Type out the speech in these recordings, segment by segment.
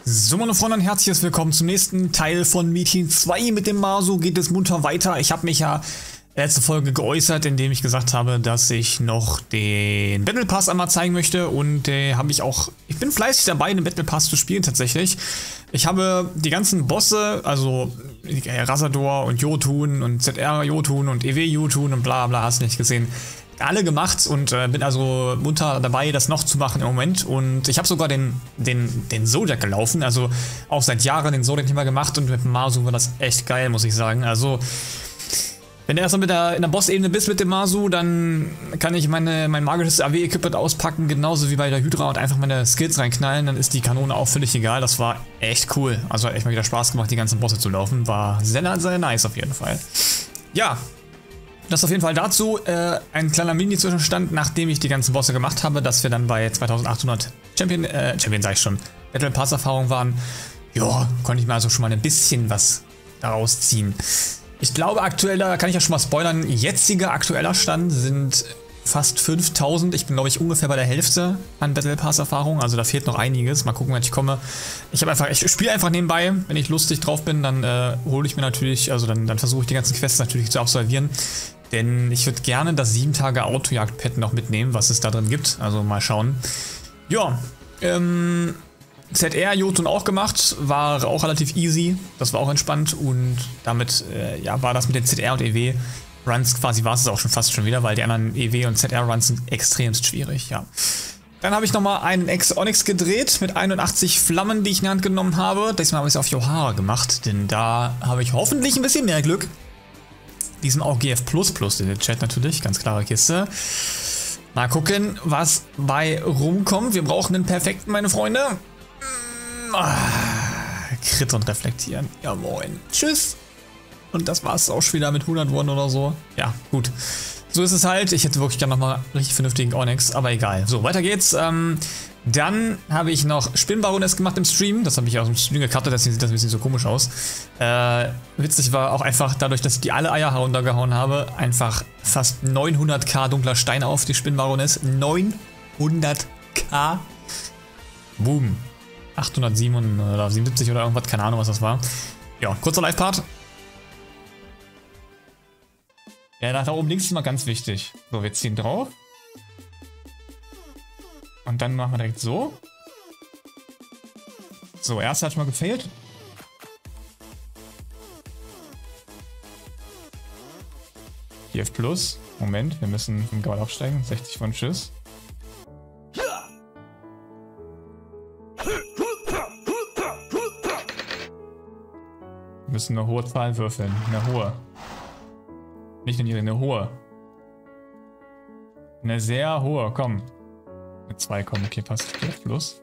So, meine Freunde, und herzliches willkommen zum nächsten Teil von Metin 2. Mit dem Masu geht es munter weiter. Ich habe mich ja letzte Folge geäußert, indem ich gesagt habe, dass ich noch den Battle Pass einmal zeigen möchte. Und ich bin fleißig dabei, den Battle Pass zu spielen tatsächlich. Ich habe die ganzen Bosse, also Razador und Jotun und ZR Jotun und EW Jotun und bla bla, hast nicht gesehen, alle gemacht und bin also munter dabei, das noch zu machen im Moment. Und ich habe sogar den Zodiac gelaufen, also auch seit Jahren den Zodiac nicht mehr gemacht, und mit dem Masu war das echt geil, muss ich sagen. Also wenn du erstmal in der Boss-Ebene bist mit dem Masu, dann kann ich mein magisches AW-Equipment auspacken, genauso wie bei der Hydra, und einfach meine Skills reinknallen, dann ist die Kanone auch völlig egal. Das war echt cool, also hat echt mal wieder Spaß gemacht, die ganzen Bosse zu laufen, war sehr, sehr nice auf jeden Fall. Ja, das auf jeden Fall dazu, ein kleiner Mini-Zwischenstand, nachdem ich die ganzen Bosse gemacht habe, dass wir dann bei 2800 Champion sag ich schon, Battle Pass Erfahrung waren. Ja, konnte ich mir also schon mal ein bisschen was daraus ziehen. Ich glaube aktuell, da kann ich ja schon mal spoilern, jetziger aktueller Stand sind fast 5000. Ich bin, glaube ich, ungefähr bei der Hälfte an Battle Pass Erfahrung, also da fehlt noch einiges. Mal gucken, wann ich komme. Ich spiele einfach nebenbei, wenn ich lustig drauf bin, dann hole ich mir natürlich, also dann versuche ich die ganzen Quests natürlich zu absolvieren. Denn ich würde gerne das 7 Tage Autojagd-Pad noch mitnehmen, was es da drin gibt. Also mal schauen. Ja, ZR Jotun auch gemacht, war auch relativ easy. Das war auch entspannt, und damit war das mit den ZR und EW Runs quasi, war es auch schon fast schon wieder, weil die anderen EW und ZR Runs sind extremst schwierig, ja. Dann habe ich nochmal einen Ex-Onyx gedreht mit 81 Flammen, die ich in die Hand genommen habe. Diesmal habe ich es auf Johara gemacht, denn da habe ich hoffentlich ein bisschen mehr Glück. Diesem auch GF++ in den Chat natürlich, ganz klare Kiste. Mal gucken, was bei rumkommt. Wir brauchen den perfekten, meine Freunde. Crit und reflektieren. Ja, moin. Tschüss. Und das war's auch schon wieder mit 100 Won oder so. Ja, gut. So ist es halt. Ich hätte wirklich gerne nochmal richtig vernünftigen Onyx, aber egal. So, weiter geht's. Dann habe ich noch Spinnbaroness gemacht im Stream. Das habe ich aus dem Stream gecuttet, deswegen sieht das ein bisschen so komisch aus. Witzig war auch einfach dadurch, dass ich die alle Eier heruntergehauen habe, einfach fast 900k dunkler Stein auf die Spinnbaroness. 900k. Boom. 877 oder irgendwas, keine Ahnung, was das war. Ja, kurzer Live-Part. Ja, nach da oben links ist mal ganz wichtig. So, wir ziehen drauf. Und dann machen wir direkt so. So, erster hat schon mal gefailt. GF+. Moment, wir müssen im Gaul aufsteigen. 60 von Schuss. Wir müssen eine hohe Zahl würfeln. Eine hohe. Nicht eine hohe. Eine sehr hohe, komm. Eine 2 kommen, okay, passt. GF+.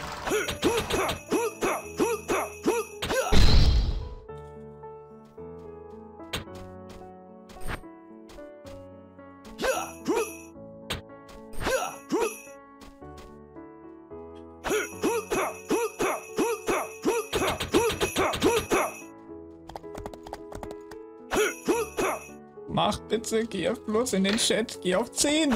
Mach bitte GF+ in den Chat, geh auf 10.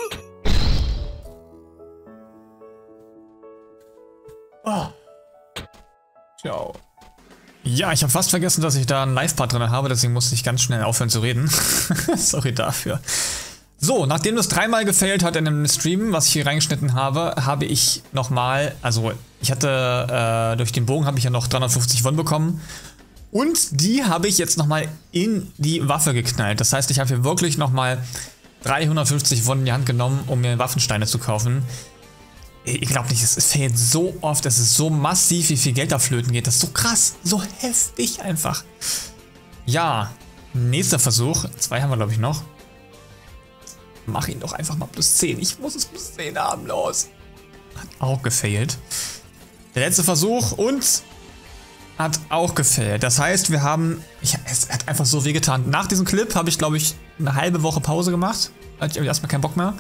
Oh. Ciao. Ja, ich habe fast vergessen, dass ich da einen Live-Part drin habe, deswegen musste ich ganz schnell aufhören zu reden. Sorry dafür. So, nachdem das 3-mal gefailt hat in einem Stream, was ich hier reingeschnitten habe, habe ich nochmal, also ich hatte, durch den Bogen habe ich ja noch 350 Won bekommen. Und die habe ich jetzt nochmal in die Waffe geknallt. Das heißt, ich habe hier wirklich nochmal 350 Won in die Hand genommen, um mir Waffensteine zu kaufen. Ich glaube nicht, es fehlt so oft, es ist so massiv, wie viel Geld da flöten geht. Das ist so krass, so heftig einfach. Ja, nächster Versuch. 2 haben wir, glaube ich, noch. Mach ihn doch einfach mal plus 10. Ich muss es plus 10 haben, los. Hat auch gefailt. Der letzte Versuch und hat auch gefailt. Das heißt, wir haben... es hat einfach so wehgetan. Nach diesem Clip habe ich, glaube ich, eine halbe Woche Pause gemacht. Hatte ich erstmal keinen Bock mehr.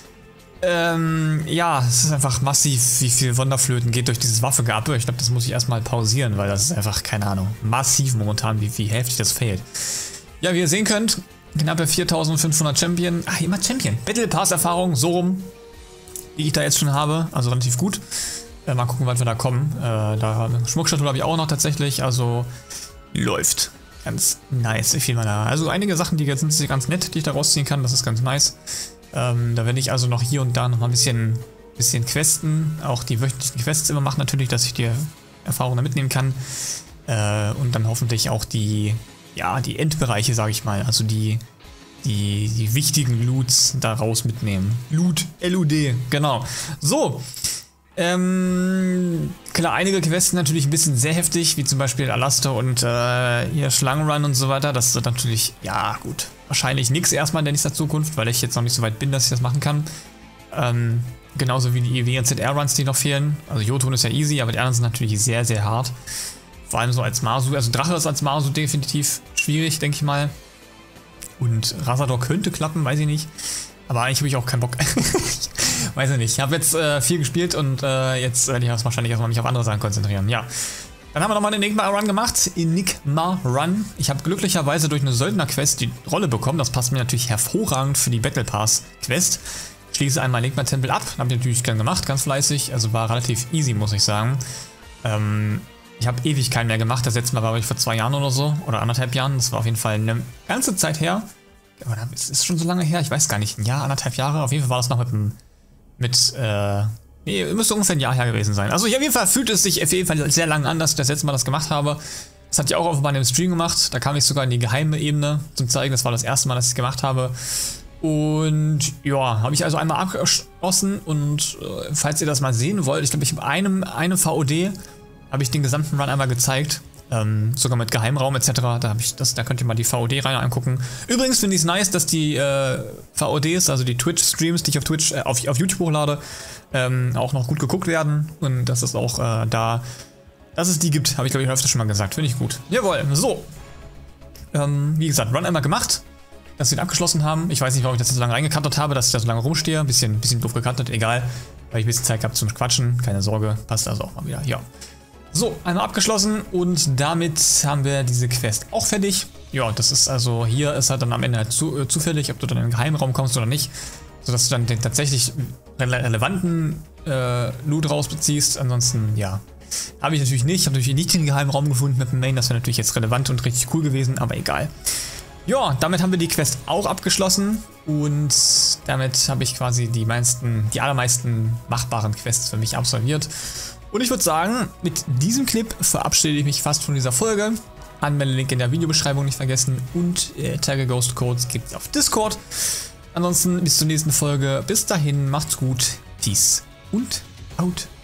Ja, es ist einfach massiv, wie viel Wunderflöten geht durch dieses Waffegeappe. Ich glaube, das muss ich erstmal pausieren, weil das ist einfach, keine Ahnung, massiv momentan, wie heftig das failt. Ja, wie ihr sehen könnt, knappe 4500 Champion. Ach, immer Champion. Battle Pass Erfahrung, so rum, die ich da jetzt schon habe. Also relativ gut. Mal gucken, wann wir da kommen. Da Schmuckstatue habe ich auch noch tatsächlich, also läuft. Ganz nice, wie viel man da. Also einige Sachen, die jetzt sind ganz nett, die ich da rausziehen kann, das ist ganz nice. Da werde ich also noch hier und da noch mal ein bisschen questen, auch die wöchentlichen Quests immer machen natürlich, dass ich die Erfahrungen da mitnehmen kann. Und dann hoffentlich auch die Endbereiche, sage ich mal, also die wichtigen Loots daraus mitnehmen. Loot, L-U-D, genau. So, klar, einige Quests natürlich ein bisschen sehr heftig, wie zum Beispiel Alastair und hier Schlangenrun und so weiter. Das ist natürlich, ja gut, wahrscheinlich nichts erstmal in der nächsten Zukunft, weil ich jetzt noch nicht so weit bin, dass ich das machen kann. Genauso wie die WNZR-Runs, die noch fehlen. Also Jotun ist ja easy, aber die anderen sind natürlich sehr, sehr hart. Vor allem so als Marsu, also Drache ist als Marsu definitiv schwierig, denke ich mal. Und Razador könnte klappen, weiß ich nicht. Aber eigentlich habe ich auch keinen Bock. Weiß ich nicht. Ich habe jetzt viel gespielt und jetzt werde ich wahrscheinlich erstmal mich auf andere Sachen konzentrieren. Ja. Dann haben wir nochmal einen Enigma-Run gemacht. Enigma-Run. Ich habe glücklicherweise durch eine Söldner-Quest die Rolle bekommen. Das passt mir natürlich hervorragend für die Battle Pass-Quest. Schließe einmal Enigma-Tempel ab. Habe ich natürlich gern gemacht, ganz fleißig. Also war relativ easy, muss ich sagen. Ich habe ewig keinen mehr gemacht. Das letzte Mal war ich vor 2 Jahren oder so. Oder 1,5 Jahren. Das war auf jeden Fall eine ganze Zeit her. Aber es ist schon so lange her. Ich weiß gar nicht. Ein Jahr, 1,5 Jahre. Auf jeden Fall war das noch nee, müsste ungefähr ein Jahr her gewesen sein. Also auf jeden Fall fühlt es sich auf jeden Fall sehr lange an, dass ich das letzte Mal das gemacht habe. Das hatte ich auch auf meinem Stream gemacht. Da kam ich sogar in die geheime Ebene zum zeigen. Das war das erste Mal, dass ich es gemacht habe. Und ja, habe ich also einmal abgeschlossen. Und falls ihr das mal sehen wollt, ich glaube, ich habe einem VOD habe ich den gesamten Run einmal gezeigt. Sogar mit Geheimraum etc. Da könnt ihr mal die VOD rein angucken. Übrigens finde ich es nice, dass die VODs, also die Twitch-Streams, die ich auf YouTube hochlade, auch noch gut geguckt werden. Und dass es auch dass es die gibt, habe ich glaube ich öfter schon mal gesagt. Finde ich gut. Jawohl, so. Wie gesagt, Run einmal gemacht, dass wir ihn abgeschlossen haben. Ich weiß nicht, warum ich das so lange reingekattet habe, dass ich da so lange rumstehe. Ein bisschen doof gekattet, egal. Weil ich ein bisschen Zeit gehabt zum Quatschen. Keine Sorge, passt also auch mal wieder. Ja. So, einmal abgeschlossen und damit haben wir diese Quest auch fertig. Ja, das ist also, hier ist halt dann am Ende halt zufällig, ob du dann in den Geheimraum kommst oder nicht. Sodass du dann den tatsächlich relevanten Loot rausbeziehst. Ansonsten, ja, habe ich natürlich nicht. Ich habe natürlich nicht den Geheimraum gefunden mit dem Main. Das wäre natürlich jetzt relevant und richtig cool gewesen, aber egal. Ja, damit haben wir die Quest auch abgeschlossen und damit habe ich quasi die allermeisten machbaren Quests für mich absolviert. Und ich würde sagen, mit diesem Clip verabschiede ich mich fast von dieser Folge. Anmelde-Link in der Videobeschreibung nicht vergessen und Tiger Ghost Codes gibt es auf Discord. Ansonsten bis zur nächsten Folge. Bis dahin, macht's gut. Peace und out.